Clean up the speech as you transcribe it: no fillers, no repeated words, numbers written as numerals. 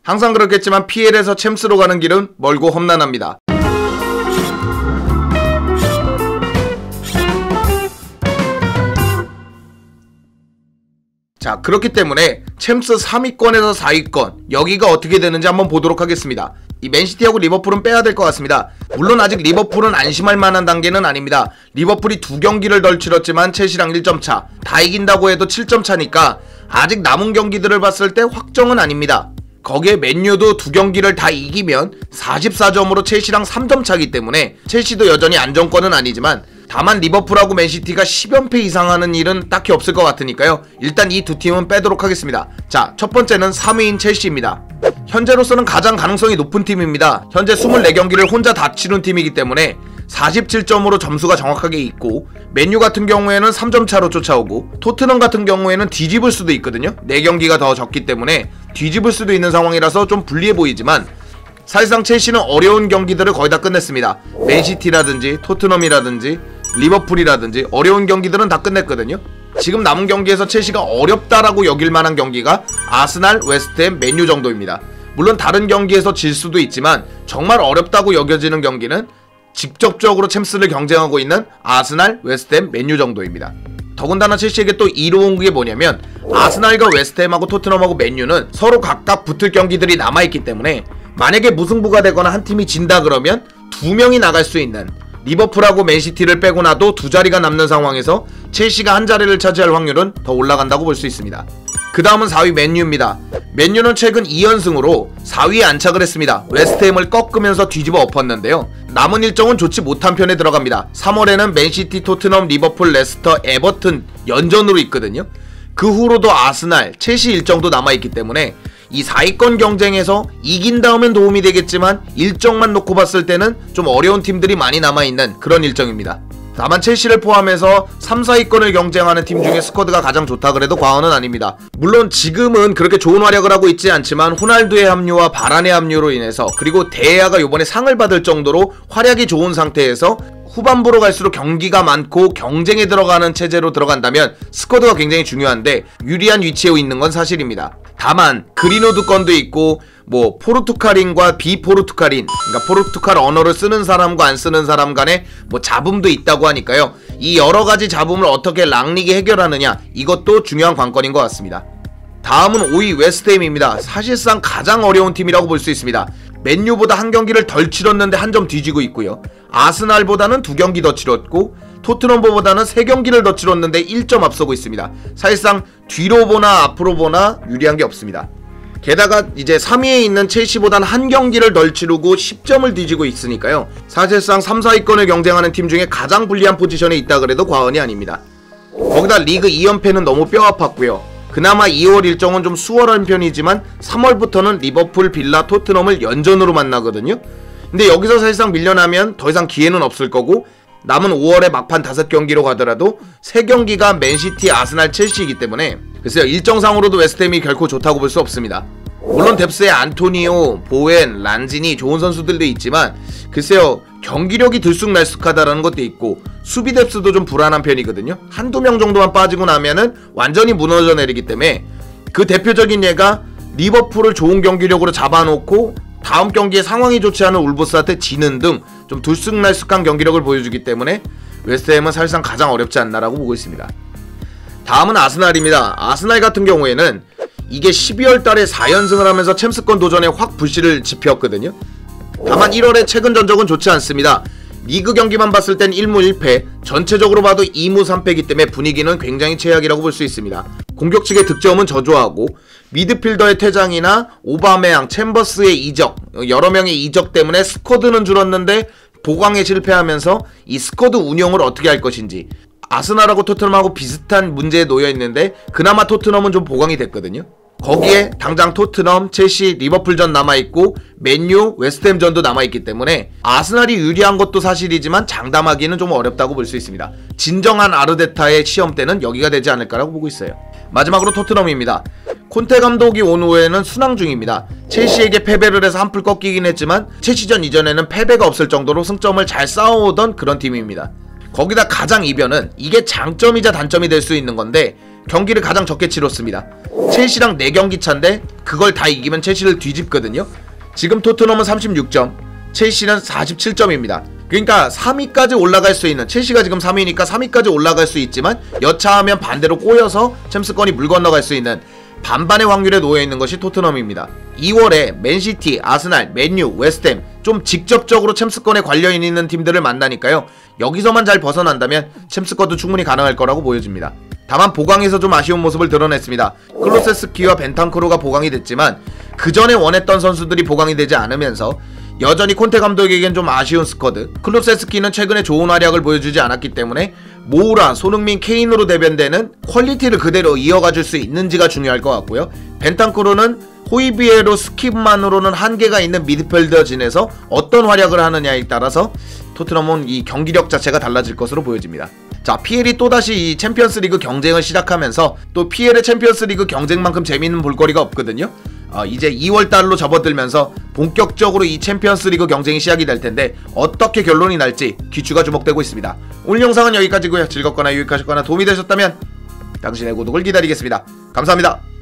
항상 그렇겠지만 PL에서 챔스로 가는 길은 멀고 험난합니다. 자, 그렇기 때문에 챔스 3위권에서 4위권 여기가 어떻게 되는지 한번 보도록 하겠습니다. 이 맨시티하고 리버풀은 빼야 될 것 같습니다. 물론 아직 리버풀은 안심할 만한 단계는 아닙니다. 리버풀이 2경기를 덜 치렀지만 첼시랑 1점 차, 다 이긴다고 해도 7점 차니까 아직 남은 경기들을 봤을 때 확정은 아닙니다. 거기에 맨유도 2경기를 다 이기면 44점으로 첼시랑 3점 차기 때문에 첼시도 여전히 안정권은 아니지만 다만 리버풀하고 맨시티가 10연패 이상 하는 일은 딱히 없을 것 같으니까요. 일단 이 두 팀은 빼도록 하겠습니다. 자, 첫 번째는 3위인 첼시입니다. 현재로서는 가장 가능성이 높은 팀입니다. 현재 24경기를 혼자 다 치른 팀이기 때문에 47점으로 점수가 정확하게 있고, 맨유 같은 경우에는 3점 차로 쫓아오고, 토트넘 같은 경우에는 뒤집을 수도 있거든요. 4경기가 더 적기 때문에 뒤집을 수도 있는 상황이라서 좀 불리해 보이지만 사실상 첼시는 어려운 경기들을 거의 다 끝냈습니다. 맨시티라든지 토트넘이라든지 리버풀이라든지 어려운 경기들은 다 끝냈거든요. 지금 남은 경기에서 첼시가 어렵다라고 여길 만한 경기가 아스날, 웨스트햄, 맨유 정도입니다. 물론 다른 경기에서 질 수도 있지만 정말 어렵다고 여겨지는 경기는 직접적으로 챔스를 경쟁하고 있는 아스날, 웨스트햄, 맨유 정도입니다. 더군다나 첼시에게 또 이로운 게 뭐냐면 아스날과 웨스트햄하고 토트넘하고 맨유는 서로 각각 붙을 경기들이 남아있기 때문에 만약에 무승부가 되거나 한 팀이 진다 그러면 2명이 나갈 수 있는, 리버풀하고 맨시티를 빼고 나도 2자리가 남는 상황에서 첼시가 한 자리를 차지할 확률은 더 올라간다고 볼 수 있습니다. 그 다음은 4위 맨유입니다. 맨유는 최근 2연승으로 4위에 안착을 했습니다. 웨스트햄을 꺾으면서 뒤집어 엎었는데요. 남은 일정은 좋지 못한 편에 들어갑니다. 3월에는 맨시티, 토트넘, 리버풀, 레스터, 에버튼 연전으로 있거든요. 그 후로도 아스날, 첼시 일정도 남아있기 때문에 이 4위권 경쟁에서 이긴다면 도움이 되겠지만 일정만 놓고 봤을 때는 좀 어려운 팀들이 많이 남아있는 그런 일정입니다. 다만 첼시를 포함해서 3, 4위권을 경쟁하는 팀 중에 스쿼드가 가장 좋다 그래도 과언은 아닙니다. 물론 지금은 그렇게 좋은 활약을 하고 있지 않지만 호날두의 합류와 바란의 합류로 인해서, 그리고 데야가 이번에 상을 받을 정도로 활약이 좋은 상태에서 후반부로 갈수록 경기가 많고 경쟁에 들어가는 체제로 들어간다면 스쿼드가 굉장히 중요한데 유리한 위치에 있는 건 사실입니다. 다만 그린우드 건도 있고 뭐 포르투갈인과 비포르투갈인, 그러니까 포르투갈 언어를 쓰는 사람과 안 쓰는 사람 간에 뭐 잡음도 있다고 하니까요. 이 여러가지 잡음을 어떻게 랑리게 해결하느냐, 이것도 중요한 관건인 것 같습니다. 다음은 5위 웨스트햄입니다. 사실상 가장 어려운 팀이라고 볼 수 있습니다. 맨유보다 한 경기를 덜 치렀는데 한 점 뒤지고 있고요. 아스날보다는 2경기 더 치렀고 토트넘보다는 3경기를 더 치렀는데 1점 앞서고 있습니다. 사실상 뒤로 보나 앞으로 보나 유리한 게 없습니다. 게다가 이제 3위에 있는 첼시보다는 한 경기를 덜 치르고 10점을 뒤지고 있으니까요. 사실상 3, 4위권을 경쟁하는 팀 중에 가장 불리한 포지션에 있다 그래도 과언이 아닙니다. 거기다 리그 2연패는 너무 뼈아팠고요. 그나마 2월 일정은 좀 수월한 편이지만 3월부터는 리버풀, 빌라, 토트넘을 연전으로 만나거든요. 근데 여기서 사실상 밀려나면 더 이상 기회는 없을 거고, 남은 5월에 막판 5경기로 가더라도 3경기가 맨시티, 아스날, 첼시이기 때문에 글쎄요, 일정상으로도 웨스트햄이 결코 좋다고 볼 수 없습니다. 물론 뎁스에 안토니오, 보웬, 란지니 좋은 선수들도 있지만 글쎄요, 경기력이 들쑥날쑥하다라는 것도 있고 수비 뎁스도 좀 불안한 편이거든요. 한두 명 정도만 빠지고 나면은 완전히 무너져 내리기 때문에 그 대표적인 예가 리버풀을 좋은 경기력으로 잡아놓고 다음 경기에 상황이 좋지 않은 울브스한테 지는 등 좀 들쑥날쑥한 경기력을 보여주기 때문에 웨스트햄은 사실상 가장 어렵지 않나라고 보고 있습니다. 다음은 아스날입니다. 아스날 같은 경우에는 이게 12월 달에 4연승을 하면서 챔스권 도전에 확 불씨를 지폈거든요. 다만 1월에 최근 전적은 좋지 않습니다. 리그 경기만 봤을 땐 1무 1패, 전체적으로 봐도 2무 3패이기 때문에 분위기는 굉장히 최악이라고 볼 수 있습니다. 공격 측의 득점은 저조하고 미드필더의 퇴장이나 오바메양, 챔버스의 이적, 여러 명의 이적 때문에 스쿼드는 줄었는데 보강에 실패하면서 이 스쿼드 운영을 어떻게 할 것인지, 아스날하고 토트넘하고 비슷한 문제에 놓여 있는데 그나마 토트넘은 좀 보강이 됐거든요. 거기에 당장 토트넘, 첼시, 리버풀전 남아있고 맨유, 웨스트햄전도 남아있기 때문에 아스날이 유리한 것도 사실이지만 장담하기는 좀 어렵다고 볼 수 있습니다. 진정한 아르테타의 시험대는 여기가 되지 않을까라고 보고 있어요. 마지막으로 토트넘입니다. 콘테 감독이 온 후에는 순항 중입니다. 첼시에게 패배를 해서 한풀 꺾이긴 했지만 첼시전 이전에는 패배가 없을 정도로 승점을 잘 쌓아오던 그런 팀입니다. 거기다 가장 이변은 이게 장점이자 단점이 될 수 있는 건데 경기를 가장 적게 치렀습니다. 첼시랑 4경기 차인데 그걸 다 이기면 첼시를 뒤집거든요. 지금 토트넘은 36점, 첼시는 47점입니다. 그러니까 3위까지 올라갈 수 있는, 첼시가 지금 3위니까 3위까지 올라갈 수 있지만 여차하면 반대로 꼬여서 챔스권이 물 건너갈 수 있는 반반의 확률에 놓여있는 것이 토트넘입니다. 2월에 맨시티, 아스날, 맨유, 웨스트햄 좀 직접적으로 챔스권에 관련있는 팀들을 만나니까요. 여기서만 잘 벗어난다면 챔스권도 충분히 가능할 거라고 보여집니다. 다만 보강에서 좀 아쉬운 모습을 드러냈습니다. 클로세스키와 벤탄쿠르가 보강이 됐지만 그 전에 원했던 선수들이 보강이 되지 않으면서 여전히 콘테 감독에겐 좀 아쉬운 스쿼드. 클로세스키는 최근에 좋은 활약을 보여주지 않았기 때문에 모우라, 손흥민, 케인으로 대변되는 퀄리티를 그대로 이어가줄 수 있는지가 중요할 것 같고요. 벤탄쿠르는 호이비에로 스킵만으로는 한계가 있는 미드필더진에서 어떤 활약을 하느냐에 따라서 토트넘은 이 경기력 자체가 달라질 것으로 보여집니다. 자, PL이 또다시 이 챔피언스리그 경쟁을 시작하면서 또 PL의 챔피언스리그 경쟁만큼 재미있는 볼거리가 없거든요. 이제 2월달로 접어들면서 본격적으로 이 챔피언스리그 경쟁이 시작이 될 텐데 어떻게 결론이 날지 귀추가 주목되고 있습니다. 오늘 영상은 여기까지고요. 즐겁거나 유익하셨거나 도움이 되셨다면 당신의 구독을 기다리겠습니다. 감사합니다.